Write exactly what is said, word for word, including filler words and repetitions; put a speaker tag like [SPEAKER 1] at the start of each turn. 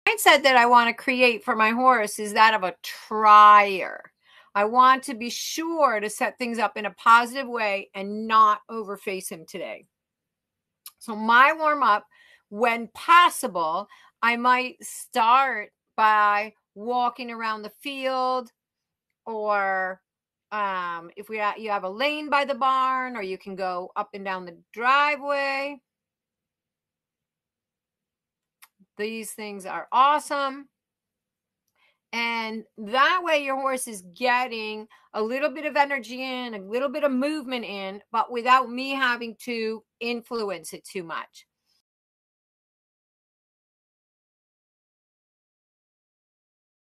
[SPEAKER 1] mindset that I want to create for my horse is that of a trier. I want to be sure to set things up in a positive way and not overface him today. So my warm up, when possible, I might start by walking around the field, or um, if we you have a lane by the barn, or you can go up and down the driveway. These things are awesome. And that way your horse is getting a little bit of energy in, a little bit of movement in, but without me having to influence it too much.